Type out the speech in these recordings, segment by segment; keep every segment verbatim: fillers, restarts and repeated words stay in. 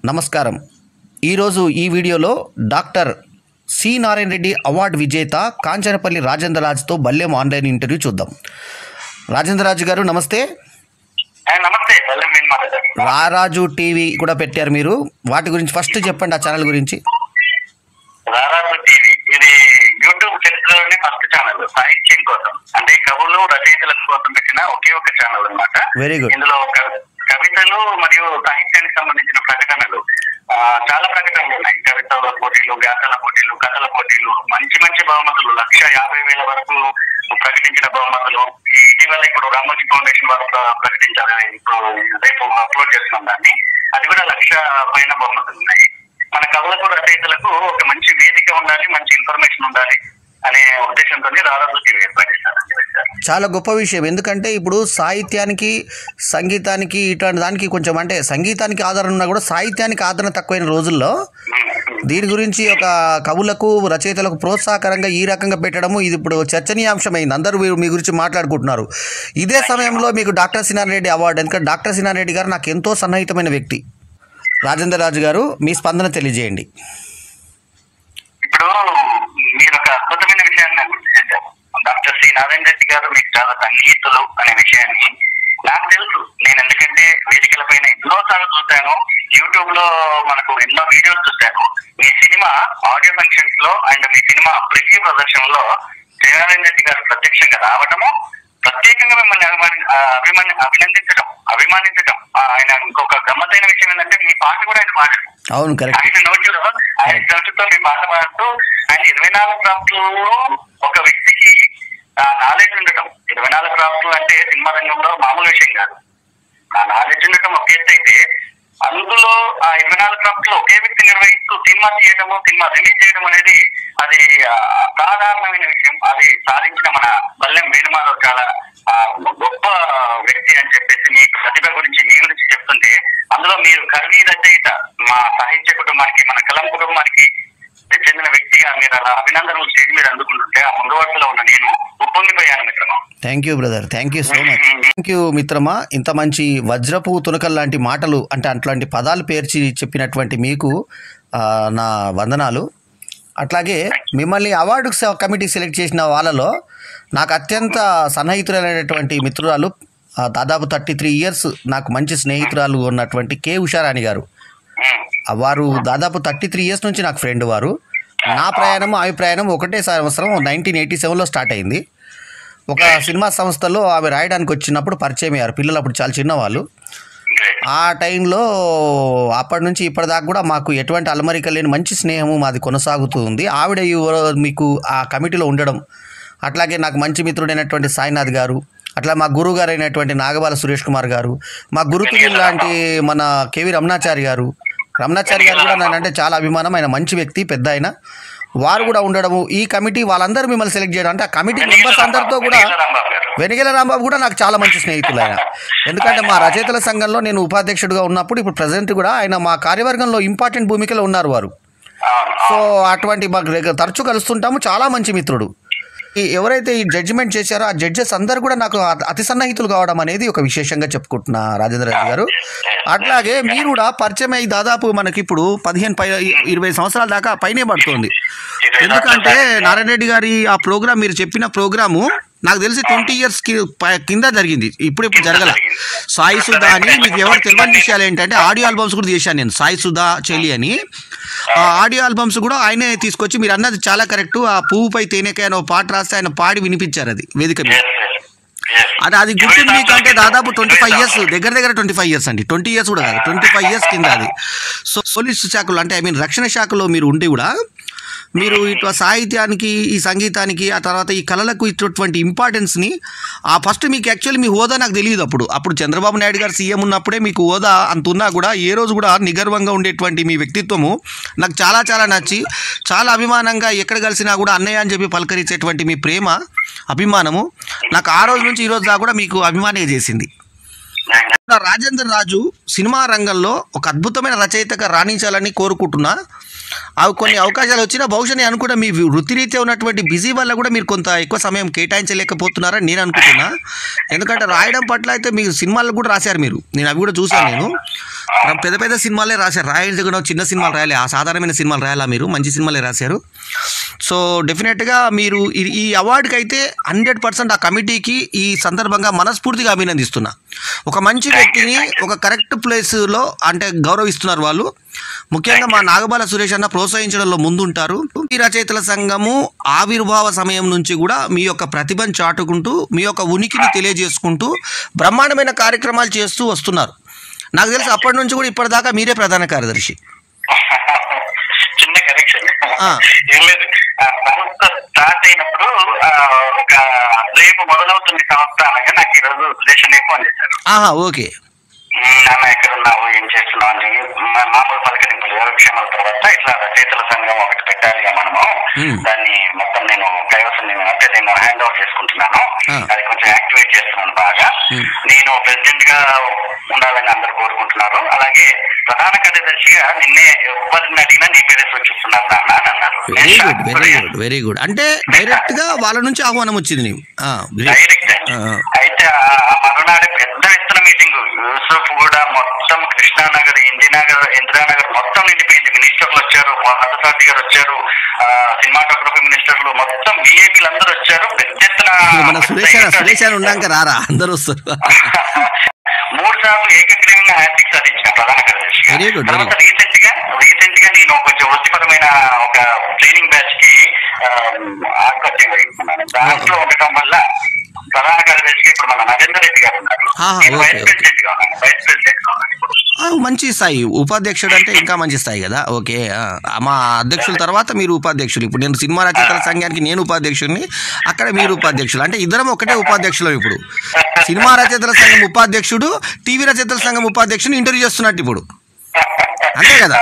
నమస్కారం. ఈరోజు ఈ వీడియోలో doctor C Narayana Reddy award విజేత కాంచనపల్లి రాజేంద్ర రాజుతో బల్లెం ఆన్లైన్ ఇంటర్వ్యూ చూద్దాం. రాజేంద్ర రాజు గారు నమస్తే. నమస్తే. రారాజు టీవీ కూడా పెట్టారు మీరు, వాటి గురించి ఫస్ట్ చెప్పండి, ఆ ఛానల్ గురించి. రారాజు టీవీ ఇది యూట్యూబ్ చరిత్రలోనే ఫస్ట్ ఛానల్ సాహిత్యం కోసం, అంటే కవులు రచయితల కోసం పెట్టిన ఒకే ఒక ఛానల్ అన్నమాట. Very good. ఇందులో కవితలు మరియు సాహిత్యానికి సంబంధించిన ప్రకటనలు చాలా ప్రకటనలు ఉన్నాయి. కవితల పోటీలు, వ్యాసాల పోటీలు, కథల పోటీలు, మంచి మంచి బహుమతులు, లక్ష యాభై వేల వరకు ప్రకటించిన బహుమతులు. ఇటీవల ఇప్పుడు రామోజీ ఫౌండేషన్ వారు ప్రకటించారు, ఇప్పుడు రేపు అప్లోడ్ చేస్తున్నాం దాన్ని. అది కూడా లక్ష పైన బహుమతులు ఉన్నాయి. మన కవులకు రచయితలకు ఒక మంచి వేదిక ఉండాలి, మంచి ఇన్ఫర్మేషన్ ఉండాలి అనే ఉద్దేశంతో రారాజు టీవీ ఏర్పడిస్తారు. చాలా గొప్ప విషయం. ఎందుకంటే ఇప్పుడు సాహిత్యానికి, సంగీతానికి, ఇట్లాంటి దానికి కొంచెం అంటే సంగీతానికి ఆదరణ ఉన్నా కూడా సాహిత్యానికి ఆదరణ తక్కువైన రోజుల్లో దీని గురించి ఒక కవులకు, రచయితలకు ప్రోత్సాహకరంగా ఈ రకంగా పెట్టడము ఇది ఇప్పుడు చర్చనీయాంశమైంది. అందరూ మీ గురించి మాట్లాడుకుంటున్నారు. ఇదే సమయంలో మీకు doctor C Narayana Reddy award, ఎందుకంటే డాక్టర్ సి నారాయణ రెడ్డి గారు నాకు ఎంతో సన్నిహితమైన వ్యక్తి. రాజేంద్ర రాజు గారు మీ స్పందన తెలియజేయండి. ఇప్పుడు మీరు ఒక అద్భుతమైన విషయాన్ని నాకు గుర్తు చేశారు. డాక్టర్ సి నారాయణ రెడ్డి గారు మీకు చాలా సన్నిహితులు అనే విషయాన్ని నాకు తెలుసు. నేను ఎందుకంటే వేదికల పైన ఎన్నో సార్లు చూశాను, యూట్యూబ్ లో మనకు ఎన్నో వీడియోస్ చూశాను. మీ సినిమా ఆడియో ఫంక్షన్స్ లో అండ్ మీ సినిమా ప్రివ్యూ ప్రదర్శనలో సి నారాయణ రెడ్డి గారు ప్రత్యక్షంగా రావటము, ప్రత్యేకంగా మిమ్మల్ని అభిమాని అభిమాని అభినందించడం అభిమానించడం ఆయన ఇంకొక గమ్మతైన విషయం ఏంటంటే మీ పాట కూడా ఆయన పాడారు. అవును, కరెక్ట్. ఆయన నోట్లో ఆయన నోటితో మీ పాట పాడుతూ ఆయన ఇరవై నాలుగు క్రాఫ్ట్లో ఒక వ్యక్తికి ఆ నాలెడ్జ్ ఉండటం, ఇరవై నాలుగు క్రాఫ్ట్లు అంటే సినిమా రంగంలో మామూలు విషయం కాదు. ఆ నాలెడ్జ్ ఉండటం ఒక ఎత్తు అయితే, అందులో ఆ ఇరవై నాలుగు క్రాఫ్ట్ లో ఒకే వ్యక్తి నిర్వహిస్తూ సినిమా తీయడము, సినిమా రిలీజ్ చేయడం అనేది అది సాధారణమైన విషయం. అది సాధించిన మన బల్లెం వేణుమాధవ్ చాలా గొప్ప వ్యక్తి అని చెప్పేసి మీ ప్రతిభ గురించి మీ గురించి చెప్తుంటే, అందులో మీరు కవి రచయిత మా సాహిత్య కుటుంబానికి, మన కలం కుటుంబానికి చెందిన వ్యక్తిగా మీరు అలా అభినందనలు స్టేజ్ మీద అందుకుంటుంటే ఆ ముందు వరుసలో ఉన్న నేను ఉప్పొంగిపోయాను మిత్రమా. Thank you brother, thank you so much. Thank you మిత్రమా. ఇంత మంచి వజ్రపు తునకల్ లాంటి మాటలు, అంటే అట్లాంటి పదాలు పేర్చి చెప్పినటువంటి మీకు నా వందనాలు. అట్లాగే మిమ్మల్ని అవార్డు కమిటీ సెలెక్ట్ చేసిన వాళ్ళలో నాకు అత్యంత సన్నిహితులైనటువంటి మిత్రురాలు, దాదాపు థర్టీ త్రీ ఇయర్స్ నాకు మంచి స్నేహితురాలు ఉన్నటువంటి కె ఉషారాణి గారు. వారు దాదాపు థర్టీ త్రీ ఇయర్స్ నుంచి నాకు ఫ్రెండ్. వారు నా ప్రయాణం ఆమె ప్రయాణం ఒకటే సంవత్సరం నైన్టీన్ ఎయిటీ సెవెన్లో స్టార్ట్ అయింది. ఒక సినిమా సంస్థలో ఆమె రాయడానికి వచ్చినప్పుడు పరిచయం అయ్యారు. పిల్లలు అప్పుడు చాలా చిన్నవాళ్ళు. ఆ టైంలో అప్పటి నుంచి ఇప్పటిదాకా కూడా మాకు ఎటువంటి అలమరిక లేని మంచి స్నేహము మాది కొనసాగుతూ ఉంది. ఆవిడ మీకు ఆ కమిటీలో ఉండడం, అట్లాగే నాకు మంచి మిత్రుడైనటువంటి సాయినాథ్ గారు, అట్లా మా గురువు గారు అయినటువంటి నాగబాల సురేష్ కుమార్ గారు, మా గురుతులు లాంటి మన కేవి రమణాచారి గారు రమణాచారి గారు కూడా నన్ను అంటే చాలా అభిమానం. ఆయన మంచి వ్యక్తి, పెద్ద ఆయన. వారు కూడా ఉండడము, ఈ కమిటీ వాళ్ళందరూ మిమ్మల్ని సెలెక్ట్ చేయడం, అంటే ఆ కమిటీ మెంబర్స్ అందరితో కూడా. వెనిగెల రాంబాబు కూడా నాకు చాలా మంచి స్నేహితులు ఆయన. ఎందుకంటే మా రచయితల సంఘంలో నేను ఉపాధ్యక్షుడిగా ఉన్నప్పుడు, ఇప్పుడు ప్రజెంట్ కూడా ఆయన మా కార్యవర్గంలో ఇంపార్టెంట్ భూమికలో ఉన్నారు వారు. సో అటువంటి మాకు తరచూ కలుస్తుంటాము. చాలా మంచి మిత్రుడు. ఎవరైతే ఈ జడ్జిమెంట్ చేశారో ఆ జడ్జెస్ అందరూ కూడా నాకు అతి సన్నిహితులు కావడం అనేది ఒక విశేషంగా చెప్పుకుంటున్నా రాజేంద్ర రెడ్డి గారు. అట్లాగే మీరు కూడా పరిచయం అయ్యి దాదాపు మనకి ఇప్పుడు పదిహేను పై ఇరవై సంవత్సరాల దాకా పైనే పడుతుంది. ఎందుకంటే నారాయణ రెడ్డి గారి ఆ ప్రోగ్రామ్, మీరు చెప్పిన ప్రోగ్రాము నాకు తెలిసి ట్వంటీ ఇయర్స్ కింద జరిగింది, ఇప్పుడు ఇప్పుడు జరగల. సాయి సుధా అని, మీకు ఎవరు తెలియని విషయాలు ఏంటంటే ఆడియో ఆల్బమ్స్ కూడా చేశాను నేను, సాయి సుధా చెల్లి అని. ఆ ఆడియో ఆల్బమ్స్ కూడా ఆయనే తీసుకొచ్చి, మీరు అన్నది చాలా కరెక్ట్, ఆ పువ్వుపై తేనెకాయ అని ఒక పాట రాస్తే ఆయన పాడి వినిపించారు అది వేదిక మీద. అది అది గుర్తుంది మీకు అంటే దాదాపు ట్వంటీ ఫైవ్ ఇయర్స్ దగ్గర దగ్గర ట్వంటీ ఫైవ్ ఇయర్స్ అండి, ట్వంటీ ఇయర్స్ కూడా కాదు, ట్వంటీ ఫైవ్ ఇయర్స్ కింద అది. సో పోలీసు శాఖలో అంటే ఐ మీన్ రక్షణ శాఖలో మీరు ఉండి కూడా మీరు ఇటు సాహిత్యానికి, ఈ సంగీతానికి, ఆ తర్వాత ఈ కళలకు ఇటువంటి ఇంపార్టెన్స్ని ఆ ఫస్ట్ మీకు యాక్చువల్లీ మీ హోదా నాకు తెలియదు. అప్పుడు అప్పుడు చంద్రబాబు నాయుడు గారు సీఎం ఉన్నప్పుడే మీకు హోదా అంత ఉన్నా కూడా ఏ రోజు కూడా నిగర్వంగా ఉండేటువంటి మీ వ్యక్తిత్వము నాకు చాలా చాలా నచ్చి, చాలా అభిమానంగా ఎక్కడ కలిసినా కూడా అన్నయ్య అని చెప్పి పలకరించేటువంటి మీ ప్రేమ, అభిమానము నాకు ఆ రోజు నుంచి ఈ రోజు దాకా కూడా మీకు అభిమానంగా చేసింది. రాజేంద్ర రాజు సినిమా రంగంలో ఒక అద్భుతమైన రచయితగా రాణించాలని కోరుకుంటున్నా. అవి కొన్ని అవకాశాలు వచ్చినా బహుశా నేను అనుకుంటా మీ వృత్తిరీత్యా ఉన్నటువంటి బిజీ వల్ల కూడా మీరు కొంత ఎక్కువ సమయం కేటాయించలేకపోతున్నారని నేను అనుకుంటున్నా. ఎందుకంటే రాయడం పట్ల అయితే మీరు సినిమాలు కూడా రాశారు మీరు, నేను అవి కూడా చూశాను. నేను పెద్ద పెద్ద సినిమాలే రాశారు, రాయాల్సి కూడా చిన్న సినిమాలు రాయాలి, ఆ సాధారణమైన సినిమాలు రాయాలా, మీరు మంచి సినిమాలే రాశారు. సో డెఫినెట్గా మీరు ఈ అవార్డుకి అయితే హండ్రెడ్ పర్సెంట్ ఆ కమిటీకి ఈ సందర్భంగా మనస్ఫూర్తిగా అభినందిస్తున్నా. ఒక మంచి వ్యక్తిని ఒక కరెక్ట్ ప్లేస్లో అంటే గౌరవిస్తున్నారు వాళ్ళు. ముఖ్యంగా మా నాగబాల సురేష్ అన్న ప్రోత్సహించడంలో ముందుంటారు. ఈ రచయితల సంఘము ఆవిర్భావ సమయం నుంచి కూడా మీ యొక్క ప్రతిభను చాటుకుంటూ మీ యొక్క ఉనికిని తెలియజేసుకుంటూ బ్రహ్మాండమైన కార్యక్రమాలు చేస్తూ వస్తున్నారు. నాకు తెలిసి అప్పటి నుంచి కూడా ఇప్పటిదాకా మీరే ప్రధాన కార్యదర్శి. చిన్న కరెక్షన్ ఏం లేదు, సంస్థ స్టార్ట్ అయినప్పుడు ఒక రేపు మొదలవుతుంది సంస్థ అనగా నాకు ఈ రోజు సురేష్ ఫోన్ చేశారు. ఓకే, నాన్న ఎక్కడ ఉన్నావు, ఏం చేస్తున్నావు అని మామూలు పలకరింపులు యోగక్షేమాల తర్వాత ఇట్లా రచయితల సంఘం ఒకటి పెట్టాలి మనము, దాన్ని మొత్తం నేను కైవసం అంటే నేను హ్యాండ్ ఓవర్ చేసుకుంటున్నాను, అది కొంచెం యాక్టివేట్ చేస్తున్నాను బాగా, నేను ప్రెసిడెంట్ గా ఉండాలని అందరూ కోరుకుంటున్నారు, అలాగే ప్రధాన కార్యదర్శిగా నిన్నే ఉపాధిని అడిగినా నీ పేరే సూచిస్తున్నారు నాన్న అని అన్నారు. Very good very good very good అంటే డైరెక్ట్ గా వాళ్ళ నుంచి ఆహ్వానం వచ్చింది. డైరెక్ట్ అయితే ఆ మరునాడు పెద్ద ఎత్తున మీటింగ్, యూసుఫ్ కూడా మొత్తం కృష్ణానగర్, ఇందిరానగర్ ఇందిరానగర్ మొత్తం నిండిపోయింది. మినిస్టర్లు వచ్చారు, పార్థసారథి గారు వచ్చారు, సినిమాటోగ్రఫీ మినిస్టర్లు మొత్తం విఐపీలు అందరూ వచ్చారు. పెద్ద ఎత్తున మూడు సార్లు ఏకగ్రీవంగా హ్యాట్రిక్ సాధించిన ప్రధాన కార్యదర్శి. తర్వాత రీసెంట్ గా రీసెంట్ గా నేను కొంచెం వృత్తిపరమైన ఒక ట్రైనింగ్ బ్యాచ్ కి ఆధిపత్యం వహిస్తున్నాను. దాంట్లో ఉండటం వల్ల ప్రధాన కార్యదర్శిగా ఇప్పుడు మన నరేందర్ రెడ్డి గారు ఉన్నారు, వైస్ ప్రెసిడెంట్ గా ఉన్నాను వైస్ ప్రెసిడెంట్ గా ఉన్నాను. మంచి స్థాయి, ఉపాధ్యక్షుడు అంటే ఇంకా మంచి స్థాయి కదా. ఓకే, మా అధ్యక్షుల తర్వాత మీరు ఉపాధ్యక్షులు. ఇప్పుడు నేను సినిమా రచయితల సంఘానికి నేను ఉపాధ్యక్షుడిని, అక్కడ మీరు ఉపాధ్యక్షులు, అంటే ఇద్దరం ఒకటే ఉపాధ్యక్షులు. ఇప్పుడు సినిమా రచయితల సంఘం ఉపాధ్యక్షుడు, టీవీ రచయితల సంఘం ఉపాధ్యక్షుడు ఇంటర్వ్యూ చేస్తున్నట్టు ఇప్పుడు, అంతే కదా.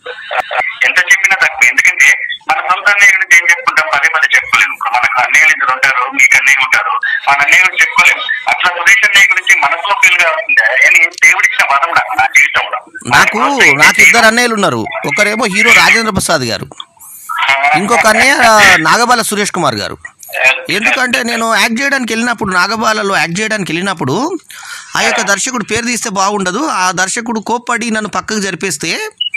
ఎంత చెప్పినా తక్కువ, ఎందుకంటే మన సొంత అన్నయ్య గురించి ఏం చెప్పుకుంటాం, పదే పదే చెప్పుకోలేము. మనకు అన్నయ్యలు ఇద్దరు ఉంటారు, మీకు అన్నయ్య ఉంటారు, మన అన్నయ్య గురించి చెప్పుకోలేము. అట్లా సురేష్ అన్నయ్య గురించి మనసులో ఫీల్ గా అవుతుంది. దేవుడిచ్చిన వరం నాకు నా జీవితంలో. నాకు నాకు ఇద్దరు అన్నయ్యలు ఉన్నారు. ఒకరేమో హీరో రాజేంద్ర ప్రసాద్ గారు, ఇంకొక అన్నయ్య నాగబాల సురేష్ కుమార్ గారు. ఎందుకంటే నేను యాక్ట్ చేయడానికి వెళ్ళినప్పుడు, నాగబాలలో యాక్ట్ చేయడానికి వెళ్ళినప్పుడు ఆ యొక్క దర్శకుడు పేరు తీస్తే బాగుండదు, ఆ దర్శకుడు కోప్పడి నన్ను పక్కకు జరిపేస్తే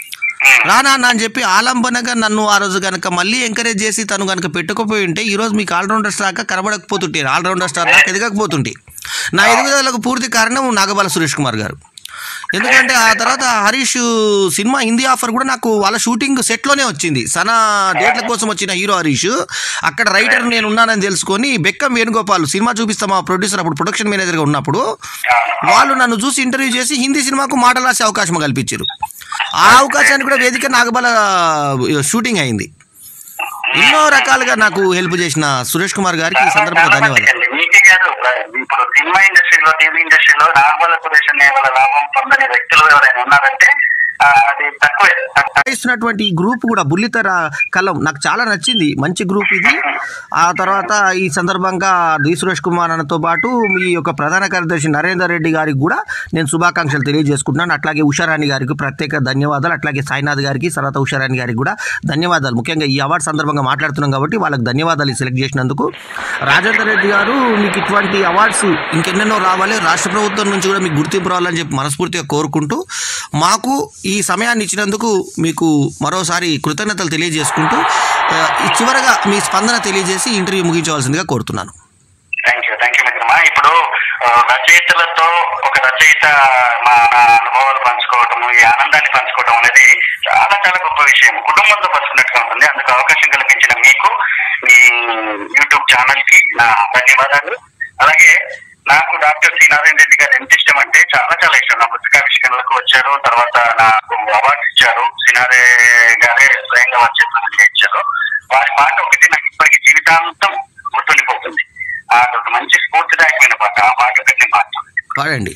రానా అని చెప్పి ఆలంబనగా నన్ను ఆ రోజు కనుక మళ్ళీ ఎంకరేజ్ చేసి తను కనుక పెట్టుకుపోయి ఉంటే ఈరోజు మీకు ఆల్రౌండర్ స్టార్ కనబడకపోతుంటే, ఆల్రౌండర్ స్టార్ దాకా ఎదగకపోతుంటే. నా ఎదుగుదలకు పూర్తి కారణం నాగబాల సురేష్ కుమార్ గారు. ఎందుకంటే ఆ తర్వాత హరీష్ సినిమా హిందీ ఆఫర్ కూడా నాకు వాళ్ళ షూటింగ్ సెట్లోనే వచ్చింది. సనా డేట్ల కోసం వచ్చిన హీరో హరీష్, అక్కడ రైటర్ నేను ఉన్నానని తెలుసుకొని బెక్కం వేణుగోపాల్ సినిమా చూపిస్తాం మా ప్రొడ్యూసర్ అప్పుడు ప్రొడక్షన్ మేనేజర్గా ఉన్నప్పుడు, వాళ్ళు నన్ను చూసి ఇంటర్వ్యూ చేసి హిందీ సినిమాకు మాటలు రాసే అవకాశం కల్పించారు. ఆ అవకాశాన్ని కూడా వేదిక నాగబాల షూటింగ్ అయింది. ఎన్నో రకాలుగా నాకు హెల్ప్ చేసిన సురేష్ కుమార్ గారికి ఈ సందర్భంగా ధన్యవాదాలు. మీకే కాదు, ఇప్పుడు సినిమా ఇండస్ట్రీలో, టీవీ ఇండస్ట్రీలో నాగబాల సురేష్ అనే వాళ్ళ లాభం పొందని వ్యక్తులు ఎవరైనా ఉన్నారంటే అది తక్కువే. ఇస్తున్నటువంటి గ్రూప్ కూడా బుల్లితెర కలం నాకు చాలా నచ్చింది, మంచి గ్రూప్ ఇది. ఆ తర్వాత ఈ సందర్భంగా డి సురేష్ కుమార్ అన్నతో పాటు మీ యొక్క ప్రధాన కార్యదర్శి నరేందర్ రెడ్డి గారికి కూడా నేను శుభాకాంక్షలు తెలియజేసుకుంటున్నాను. అట్లాగే ఉషారాణి గారికి ప్రత్యేక ధన్యవాదాలు, అట్లాగే సాయినాథ్ గారికి, తర్వాత ఉషారాణి గారికి కూడా ధన్యవాదాలు. ముఖ్యంగా ఈ అవార్డు సందర్భంగా మాట్లాడుతున్నాం కాబట్టి వాళ్ళకి ధన్యవాదాలు సెలెక్ట్ చేసినందుకు. రాజేందర్ రెడ్డి గారు, మీకు ఇటువంటి అవార్డ్స్ ఇంకెన్నెన్నో రావాలి, రాష్ట్ర ప్రభుత్వం నుంచి కూడా మీకు గుర్తింపు రావాలని చెప్పి మనస్ఫూర్తిగా కోరుకుంటూ, మాకు ఈ సమయాన్ని ఇచ్చినందుకు మీకు మరోసారి కృతజ్ఞతలు తెలియజేసుకుంటూ చివరగా మీ స్పందన తెలియజేసి ఇంటర్వ్యూ ముగించవలసిందిగా కోరుతున్నాను. థ్యాంక్ యూ థ్యాంక్ యూ మిత్రమా. ఇప్పుడు రచయితలతో ఒక రచయిత మా అనుభవాలు పంచుకోవటము, ఈ ఆనందాన్ని పంచుకోవటం అనేది చాలా చాలా గొప్ప విషయం. కుటుంబంతో పంచుకున్నట్టుగా ఉంటుంది. అందుకు అవకాశం కల్పించిన మీకు, మీ యూట్యూబ్ ఛానల్ కి నా ధన్యవాదాలు. అలాగే నాకు డాక్టర్ సి నారాయణ రెడ్డి గారు ఎంత ఇష్టం అంటే చాలా చాలా ఇష్టం. నా పుస్తకావిష్కరణలకు వచ్చారు, తర్వాత నాకు అవార్డు ఇచ్చారు, సినారే గారే స్వయంగా వచ్చేసి ఇచ్చారు. వారి పాట ఒకటి నాకు ఇప్పటికీ జీవితాంతం గుర్తుండిపోతుంది. అదొక మంచి స్ఫూర్తిదాయకమైన పాట. ఆ పాట ఒకటి నేను పాడతాను, పాడండి.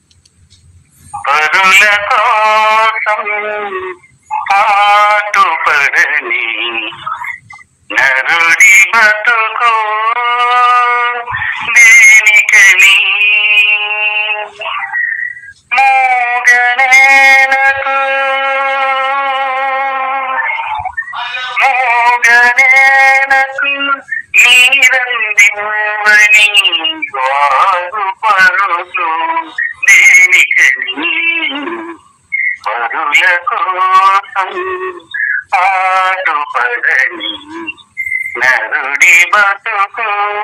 పరుల కోసం పాటుపడని నరుడి బతుకు దేనికని మూగనేలకు నీరందివ్వని వారు పరులు దేనికని పరుల కోసం ఆడుపడని నరుడి బతుకు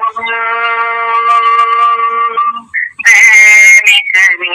దేనికని.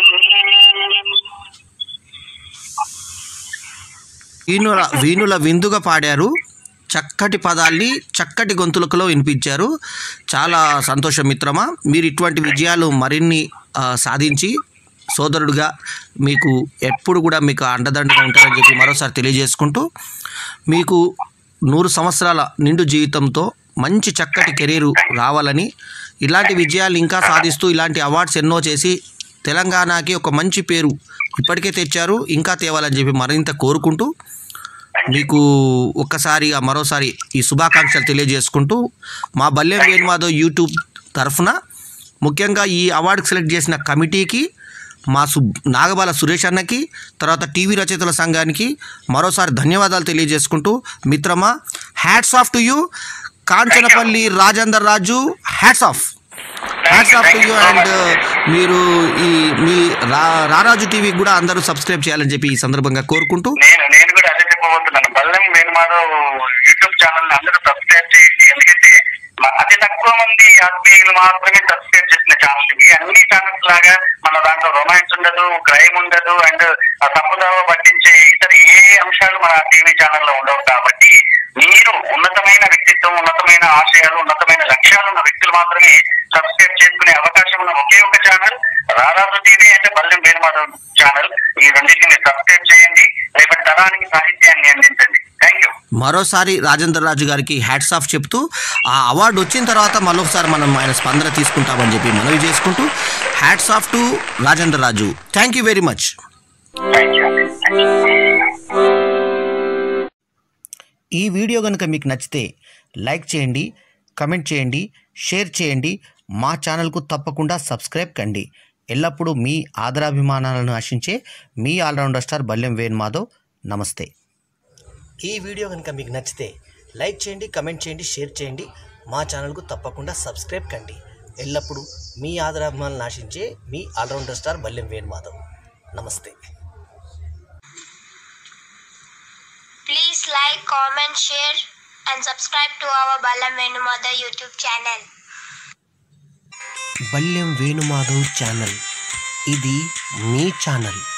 వీణుల వీణుల విందుగా పాడారు. చక్కటి పదాల్ని చక్కటి గొంతులకులో వినిపించారు. చాలా సంతోషం మిత్రమా. మీరు ఇటువంటి విజయాలు మరిన్ని ఆ, సాధించి సోదరుడుగా మీకు ఎప్పుడు కూడా మీకు అండదండగా ఉంటారని చెప్పి మరోసారి తెలియజేసుకుంటూ, మీకు నూరు సంవత్సరాల నిండు జీవితంతో మంచి చక్కటి కెరీరు రావాలని, ఇలాంటి విజయాలు ఇంకా సాధిస్తూ ఇలాంటి అవార్డ్స్ ఎన్నో చేసి తెలంగాణకి ఒక మంచి పేరు ఇప్పటికే తెచ్చారు, ఇంకా తేవాలని చెప్పి మరింత కోరుకుంటూ మీకు ఒక్కసారి మరోసారి ఈ శుభాకాంక్షలు తెలియజేసుకుంటూ, మా బల్లెం వేణుమాధవ్ యూట్యూబ్ తరఫున ముఖ్యంగా ఈ అవార్డుకి సెలెక్ట్ చేసిన కమిటీకి, మా సు నాగబాల సురేష్ అన్నకి, తర్వాత టీవీ రచయితల సంఘానికి మరోసారి ధన్యవాదాలు తెలియజేసుకుంటూ, మిత్రమా hats off to you. Kanchanapalli Rajender Raju, hats off hats off to you. And మీరు ఈ మీ రా రారాజు టీవీకి కూడా అందరూ సబ్స్క్రైబ్ చేయాలని చెప్పి ఈ సందర్భంగా కోరుకుంటూ, నేను నేను కూడా అదే చెప్పబోతున్నాను. బల్లెం వేణుమాధవ్ యూట్యూబ్ ఛానల్ అందరూ సబ్స్క్రైబ్ చేయండి. ఎందుకంటే మ- అతి తక్కువ మంది ఆత్మీయులు మాత్రమే సబ్స్క్రైబ్ చేసిన ఛానల్ ఇవి. అన్ని ఛానల్స్ లాగా మన దాంట్లో రొమాన్స్ ఉండదు, క్రైమ్ ఉండదు, అండ్ తప్పుదావ పట్టించే ఇతర ఏ అంశాలు మన టీవీ ఛానల్లో ఉండవు. కాబట్టి మీరు ఉన్నతమైన వ్యక్తిత్వం, ఉన్నతమైన ఆశయాలు, ఉన్నతమైన లక్ష్యాలు ఉన్న వ్యక్తులు మాత్రమే సబ్స్క్రైబ్ చేసుకునే అవకాశం ఉన్న ఒకే ఒక ఛానల్ రారాజు టీవీ అంటే బల్లెం వేణుమాధవ్ ఛానల్. ఈ రెండింటిని సబ్స్క్రైబ్ చేయండి. రేపటి తరానికి సాహిత్యాన్ని అందించండి. Thank you. మరోసారి రాజేందర్ రాజు గారికి హ్యాట్స్ ఆఫ్ చెప్తూ, ఆ అవార్డు వచ్చిన తర్వాత మరొకసారి మనం ఆయన స్పందన తీసుకుంటామని చెప్పి మనవి చేసుకుంటూ, hats off to Rajender Raju. Thank you very much. Thank you. ఈ వీడియో కనుక మీకు నచ్చితే లైక్ చేయండి, కమెంట్ చేయండి, షేర్ చేయండి. మా ఛానల్కు తప్పకుండా సబ్స్క్రైబ్ కండి. ఎల్లప్పుడూ మీ ఆదరాభిమానాలను ఆశించే మీ ఆల్రౌండర్ స్టార్ బల్లెం వేణుమాధవ్. నమస్తే. ఈ వీడియో కనుక మీకు నచ్చితే లైక్ చేయండి, కమెంట్ చేయండి, షేర్ చేయండి. మా ఛానల్కు తప్పకుండా సబ్స్క్రైబ్ కండి. ఎల్లప్పుడూ మీ ఆదరాభిమానాలను ఆశించే మీ ఆల్రౌండర్ స్టార్ బల్లెం వేణుమాధవ్. నమస్తే. Please like, comment, share and subscribe to our Ballam Venumadhav YouTube channel. Ballem Venumadhav channel, ఇది మీ ఛానల్.